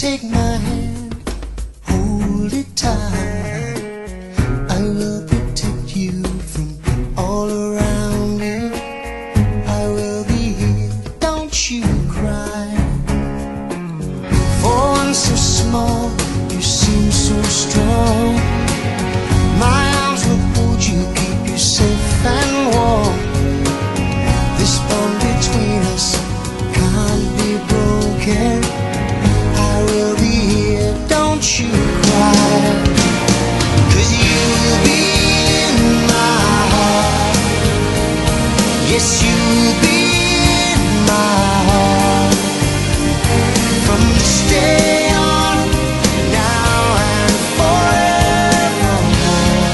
Take my hand, hold it tight. I will protect you from all around you. I will be here, don't you cry. For one so small, you seem so strong. My arms will hold you, keep you safe and warm. This bond between us can't be broken. I will be here, don't you cry. 'Cause you'll be in my heart. Yes, you'll be in my heart. From this day on, now and forevermore.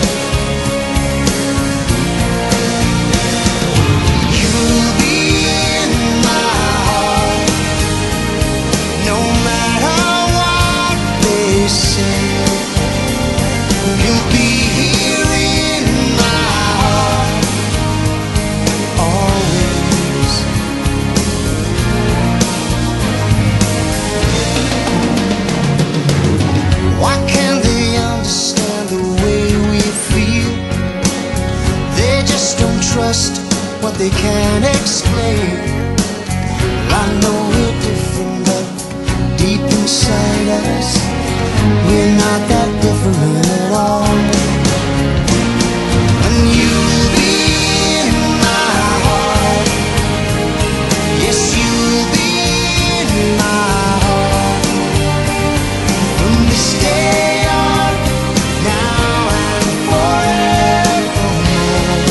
You'll be in my heart. No matter what they say, you'll be here in my heart always. Why can't they understand the way we feel? They just don't trust what they can't explain. I know we're different, but deep inside us, we're not that different at all. And you'll be in my heart. Yes, you'll be in my heart. From this day on, now and forevermore.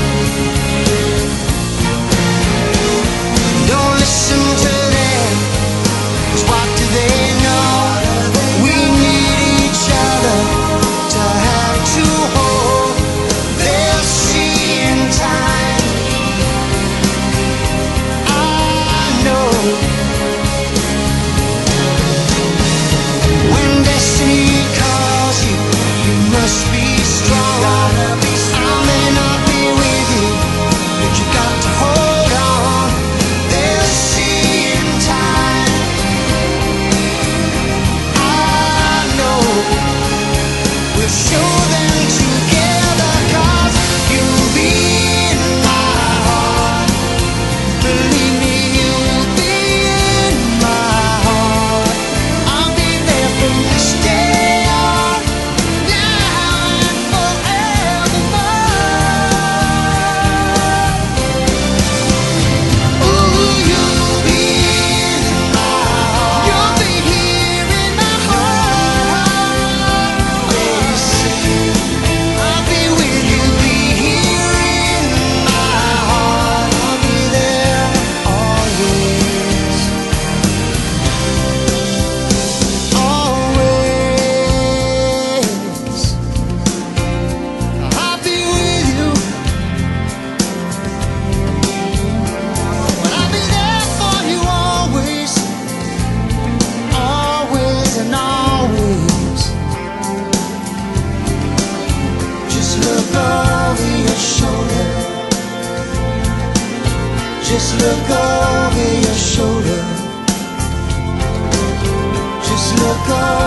Don't listen to them, 'cause what do they know? We need each other to have to hold. They'll see in time, I know. When destiny calls you, you must be strong. I may not be with you, but you got to hold on. They'll see in time, I know. We'll show them together, 'cause you'll be in my heart. Believe me, you'll be in my heart. I'll be there from this day on, now and forevermore. Ooh, you'll be in my heart. You'll be here in my heart always. I'll be with you, be here in my heart. I'll be there always, always. I'll be with you, but I'll be there for you always, always and always. Just look over your shoulder. Just look over your shoulder. Just look over